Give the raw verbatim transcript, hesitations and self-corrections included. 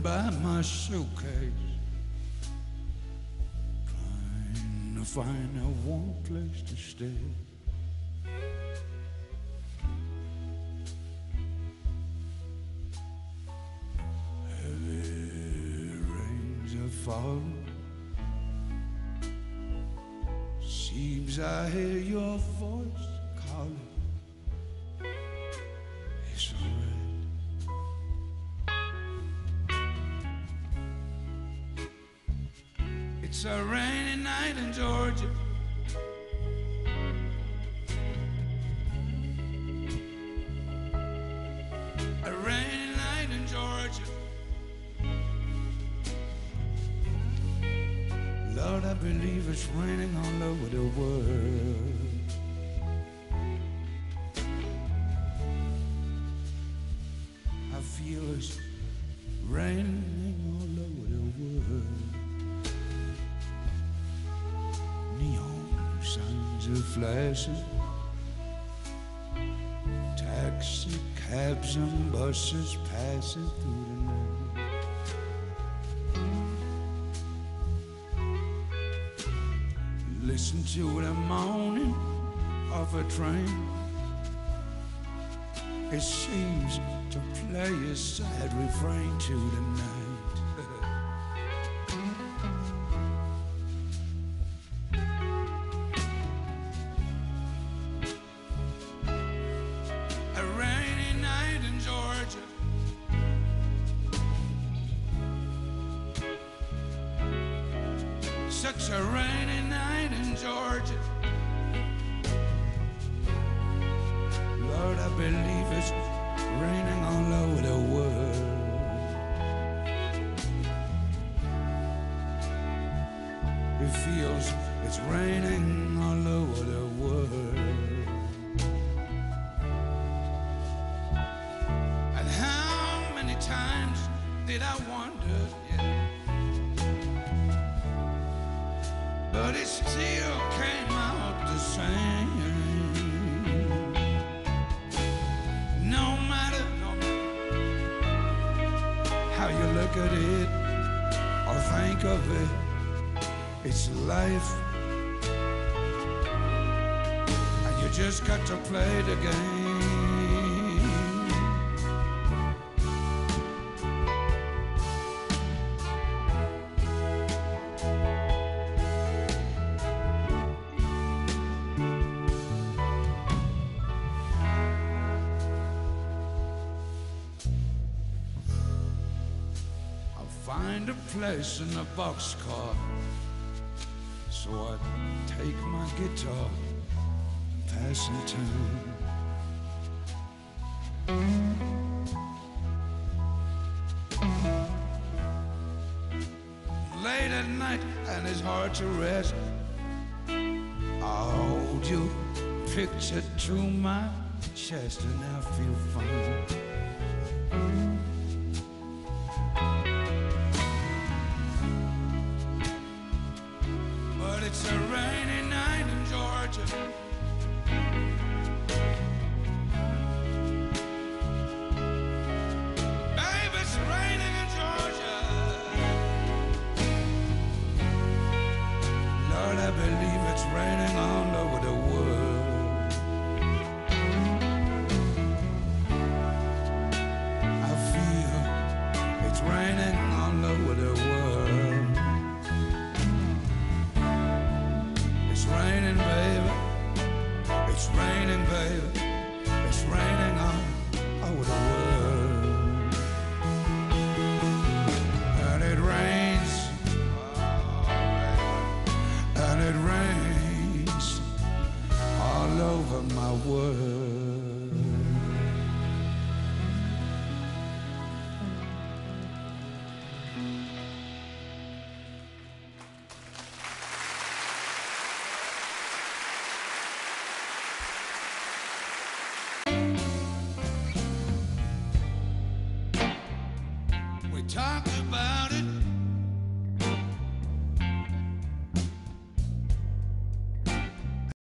by my suitcase, trying to find a warm place to stay. Heavy rains are falling. Seems I hear your voice calling. It's alright. It's a rainy night in Georgia. A rainy night in Georgia. Lord, I believe it's raining all over the world. I feel it's raining all over the world. Neon signs are flashing, taxi cabs and buses passing through the night. Listen to the moaning of a train. It seems to play a sad refrain to the night. A rainy night in Georgia. Such a rainy night in Georgia. Lord, I believe it's raining all over the world. It feels it's raining all over the world. And how many times did I wonder, yeah, but it still came out the same. No matter, no matter how you look at it or think of it, it's life, and you just got to play the game. Find a place in a boxcar, so I take my guitar and pass some time. Late at night and it's hard to rest, I'll hold your picture to my chest and I feel fine. It's a rainy night in Georgia. Baby, it's raining in Georgia. Lord, I believe it's raining all over the world. I feel it's raining all over the world. It's raining, baby. It's raining, baby. It's raining all over the world. And it rains, and it rains all over my world. Talk about it